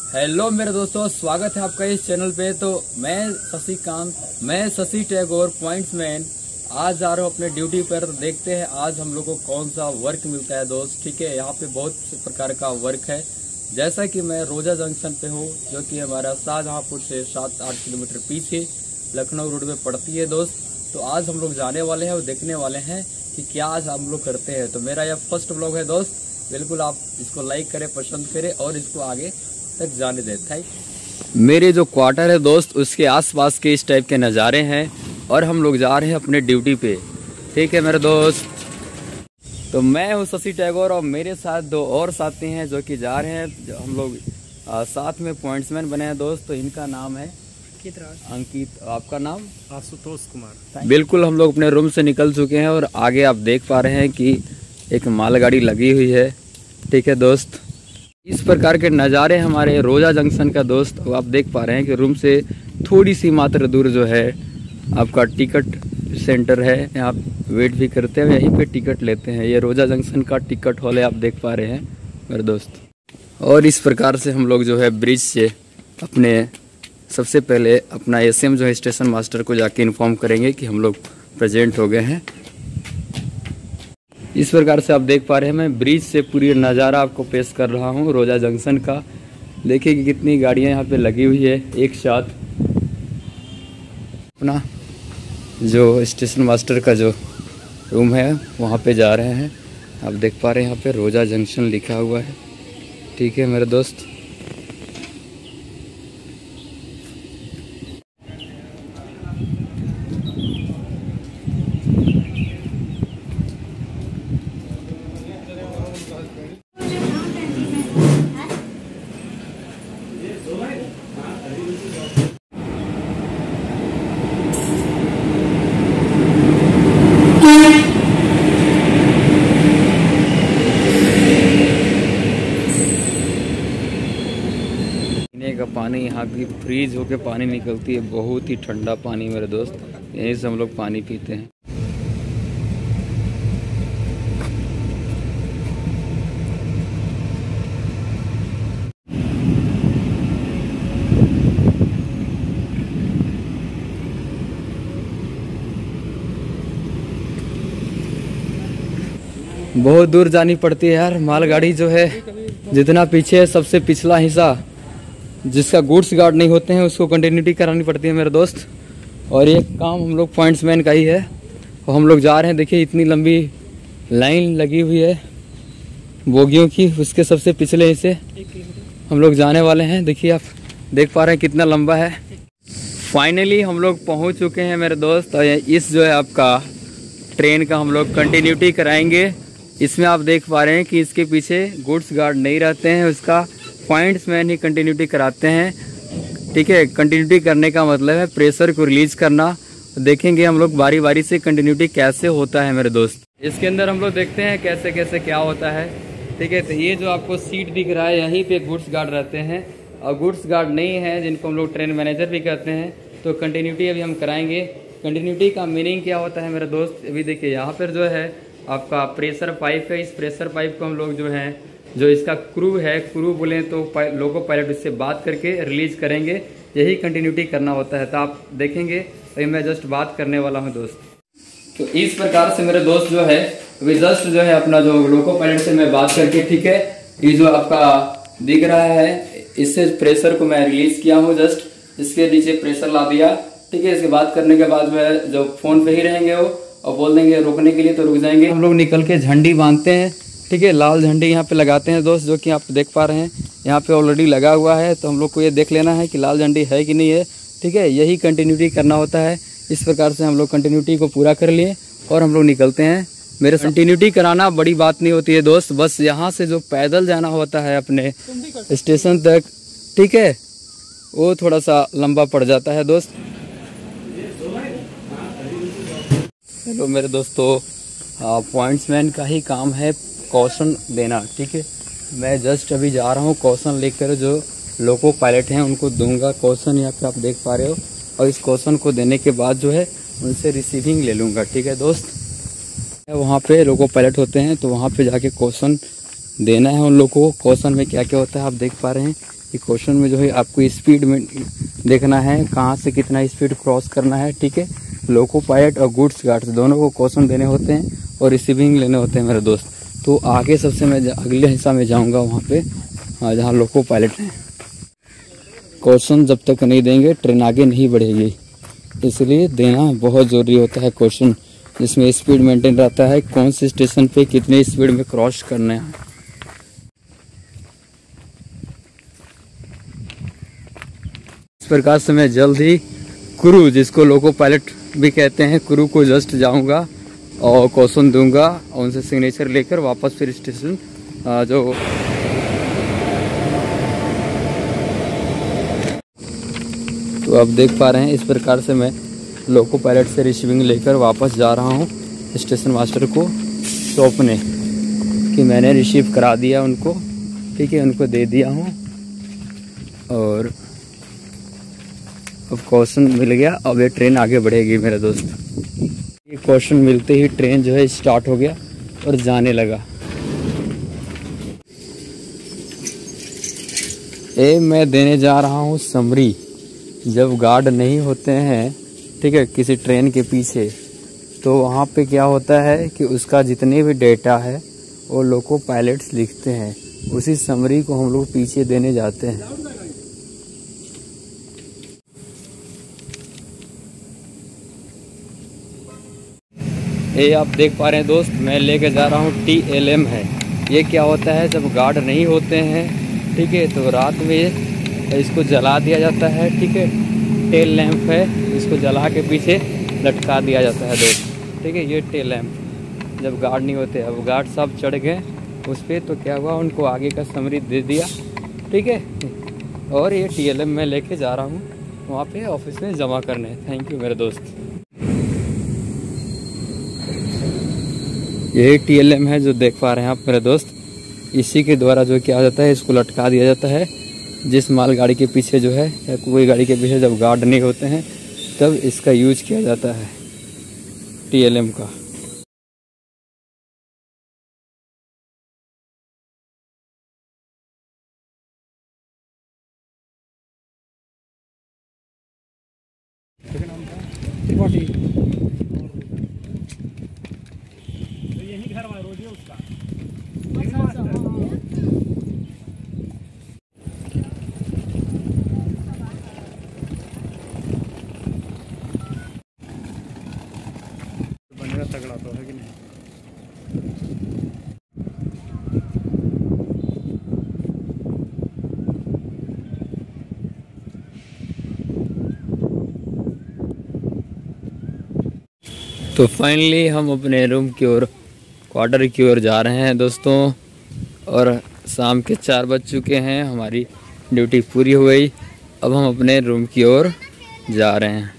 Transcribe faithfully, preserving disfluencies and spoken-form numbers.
Hello मेरे दोस्तों, स्वागत है आपका इस चैनल पे। तो मैं शशिकांत, मैं शशि टैगोर पॉइंट्समैन आज आ रहा हूँ अपने ड्यूटी पर। तो देखते हैं आज हम लोग को कौन सा वर्क मिलता है दोस्त। ठीक है, यहाँ पे बहुत प्रकार का वर्क है। जैसा कि मैं रोजा जंक्शन पे हूँ, जो कि हमारा शाहजहांपुर से सात आठ किलोमीटर पीछे लखनऊ रोड में पड़ती है दोस्त। तो आज हम लोग जाने वाले हैं और देखने वाले हैं कि क्या आज हम लोग करते हैं। तो मेरा यह फर्स्ट ब्लॉग है दोस्त, बिल्कुल आप इसको लाइक करें, पसंद करें और इसको आगे तक जाने दे। थैंक। मेरे जो क्वार्टर है दोस्त, उसके आसपास के इस टाइप के नज़ारे हैं और हम लोग जा रहे हैं अपने ड्यूटी पे। ठीक है मेरे दोस्त, तो मैं हूँ शशि टैगोर और मेरे साथ दो और साथी हैं जो कि जा रहे हैं। जो हम लोग आ, साथ में पॉइंट्समैन बने हैं दोस्त। तो इनका नाम है अंकित, आपका नाम? आशुतोष कुमार। बिल्कुल, हम लोग अपने रूम से निकल चुके हैं और आगे आप देख पा रहे हैं कि एक मालगाड़ी लगी हुई है। ठीक है दोस्त, इस प्रकार के नज़ारे हमारे रोजा जंक्शन का दोस्त। तो आप देख पा रहे हैं कि रूम से थोड़ी सी मात्र दूर जो है आपका टिकट सेंटर है। यहाँ वेट भी करते हैं, यहीं पे टिकट लेते हैं। ये रोजा जंक्शन का टिकट हॉल है, आप देख पा रहे हैं मेरे दोस्त। और इस प्रकार से हम लोग जो है ब्रिज से अपने सबसे पहले अपना एसएम जो है स्टेशन मास्टर को जाके इन्फॉर्म करेंगे कि हम लोग प्रेजेंट हो गए हैं। इस प्रकार से आप देख पा रहे हैं, मैं ब्रिज से पूरी नज़ारा आपको पेश कर रहा हूँ रोजा जंक्शन का। देखिए कि कितनी गाड़ियाँ यहाँ पे लगी हुई है एक साथ। अपना जो स्टेशन मास्टर का जो रूम है वहाँ पे जा रहे हैं। आप देख पा रहे हैं यहाँ पे रोजा जंक्शन लिखा हुआ है। ठीक है मेरे दोस्त, का पानी यहाँ की फ्रीज होके पानी निकलती है, बहुत ही ठंडा पानी मेरे दोस्त। यहीं से हम लोग पानी पीते हैं। बहुत दूर जानी पड़ती है यार। मालगाड़ी जो है जितना पीछे है, सबसे पिछला हिस्सा जिसका गुड्स गार्ड नहीं होते हैं उसको कंटिन्यूटी करानी पड़ती है मेरे दोस्त। और ये काम हम लोग पॉइंट्समैन का ही है और हम लोग जा रहे हैं। देखिए इतनी लंबी लाइन लगी हुई है बोगियों की, उसके सबसे पिछले हिस्से हम लोग जाने वाले हैं। देखिए आप देख पा रहे हैं कितना लंबा है। फाइनली हम लोग पहुंच चुके हैं मेरे दोस्त। और इस जो है आपका ट्रेन का हम लोग कंटिन्यूटी कराएंगे। इसमें आप देख पा रहे हैं कि इसके पीछे गुड्स गार्ड नहीं रहते हैं, उसका पॉइंट्समैन ही कंटिन्यूटी कराते हैं। ठीक है, कंटिन्यूटी करने का मतलब है प्रेशर को रिलीज करना। देखेंगे हम लोग बारी बारी से कंटिन्यूटी कैसे होता है मेरे दोस्त। इसके अंदर हम लोग देखते हैं कैसे कैसे क्या होता है। ठीक है, तो ये जो आपको सीट दिख रहा है, यहीं पे गुड्स गार्ड रहते हैं। और गुड्स गार्ड नहीं है, जिनको हम लोग ट्रेन मैनेजर भी कहते हैं। तो कंटिन्यूटी अभी हम कराएंगे। कंटिन्यूटी का मीनिंग क्या होता है मेरे दोस्त, अभी देखिए यहाँ पर जो है आपका प्रेशर पाइप है। इस प्रेशर पाइप को हम लोग जो है, जो इसका क्रू है, क्रू बोले तो लोको पायलट, इससे बात करके रिलीज करेंगे। यही कंटिन्यूटी करना होता है। तो आप देखेंगे, अभी मैं जस्ट बात करने वाला हूं दोस्त। तो इस प्रकार से मेरे दोस्त जो है अभी जस्ट जो है अपना जो लोको पायलट से मैं बात करके, ठीक है, ये जो आपका दिख रहा है इससे प्रेशर को मैं रिलीज किया हूँ। जस्ट इसके नीचे प्रेशर ला दिया। ठीक है, इसके बात करने के बाद में जो फोन पे ही रहेंगे वो और बोल देंगे रुकने के लिए, तो रुक जाएंगे। हम लोग निकल के झंडी बांधते हैं। ठीक है, लाल झंडी यहाँ पे लगाते हैं दोस्त, जो कि आप देख पा रहे हैं यहाँ पे ऑलरेडी लगा हुआ है। तो हम लोग को ये देख लेना है कि लाल झंडी है कि नहीं है। ठीक है, यही कंटिन्यूटी करना होता है। इस प्रकार से हम लोग कंटिन्यूटी को पूरा कर लिए और हम लोग निकलते हैं। मेरे कंटिन्यूटी कराना बड़ी बात नहीं होती है दोस्त, बस यहाँ से जो पैदल जाना होता है अपने स्टेशन तक, ठीक है, वो थोड़ा सा लंबा पड़ जाता है दोस्त। हेलो मेरे दोस्तों, पॉइंट्समैन का ही काम है कॉशन देना। ठीक है, मैं जस्ट अभी जा रहा हूँ कॉशन लेकर, जो लोको पायलट हैं उनको दूंगा कॉशन। यहाँ पे आप देख पा रहे हो। और इस कॉशन को देने के बाद जो है उनसे रिसीविंग ले लूँगा। ठीक है दोस्त, वहाँ पे लोको पायलट होते हैं, तो वहाँ पे जाके कॉशन देना है उन लोगों को। कॉशन में क्या क्या होता है आप देख पा रहे हैं। कि क्वेश्चन में जो है आपको स्पीड में देखना है, कहाँ से कितना स्पीड क्रॉस करना है, ठीक है। लोको पायलट और गुड्स गार्ड्स दोनों को क्वेश्चन देने होते हैं और रिसीविंग लेने होते हैं मेरे दोस्त। तो आगे सबसे मैं अगले हिस्सा में जाऊंगा वहाँ पे जहाँ लोको पायलट हैं। क्वेश्चन जब तक नहीं देंगे ट्रेन आगे नहीं बढ़ेगी, इसलिए देना बहुत ज़रूरी होता है क्वेश्चन, जिसमें स्पीड मेंटेन रहता है, कौन से स्टेशन पे कितने स्पीड में क्रॉस करना है। इस प्रकार से मैं जल्द ही क्रू, जिसको लोको पायलट भी कहते हैं, क्रू को जस्ट जाऊंगा और क्वेश्चन दूंगा और उनसे सिग्नेचर लेकर वापस फिर स्टेशन जो तो आप देख पा रहे हैं इस प्रकार से मैं लोको पायलट से रिसीविंग लेकर वापस जा रहा हूं स्टेशन मास्टर को सौंपने कि मैंने रिसीव करा दिया उनको, ठीक है, उनको दे दिया हूं और अब क्वेश्चन मिल गया। अब ये ट्रेन आगे बढ़ेगी मेरे दोस्त। ये क्वेश्चन मिलते ही ट्रेन जो है स्टार्ट हो गया और जाने लगा। ए मैं देने जा रहा हूँ समरी। जब गार्ड नहीं होते हैं, ठीक है, किसी ट्रेन के पीछे, तो वहाँ पे क्या होता है कि उसका जितने भी डेटा है वो लोको पायलट्स लिखते हैं, उसी समरी को हम लोग पीछे देने जाते हैं। ये आप देख पा रहे हैं दोस्त, मैं लेके जा रहा हूँ टी एल एम है। ये क्या होता है, जब गार्ड नहीं होते हैं, ठीक है, तो रात में इसको जला दिया जाता है, ठीक है। टेल लैंप है, इसको जला के पीछे लटका दिया जाता है दोस्त, ठीक है। ये टेल लैंप जब गार्ड नहीं होते, अब गार्ड सब चढ़ गए उस पर, तो क्या हुआ, उनको आगे का समरी दे दिया, ठीक है। और ये टी एल एम मैं लेके जा रहा हूँ वहाँ पे ऑफिस में जमा करने। थैंक यू मेरे दोस्त। यही टी एल एम है जो देख पा रहे हैं आप मेरे दोस्त। इसी के द्वारा जो क्या जाता है, इसको लटका दिया जाता है जिस मालगाड़ी के पीछे जो है, या कोई गाड़ी के पीछे जब गार्ड नहीं होते हैं तब इसका यूज किया जाता है टी एल एम का। यही घर वाला रोज उसका बनेगा तगड़ा तो है कि नहीं। तो फाइनली हम अपने रूम की ओर, क्वार्टर की ओर जा रहे हैं दोस्तों, और शाम के चार बज चुके हैं, हमारी ड्यूटी पूरी हो गई। अब हम अपने रूम की ओर जा रहे हैं।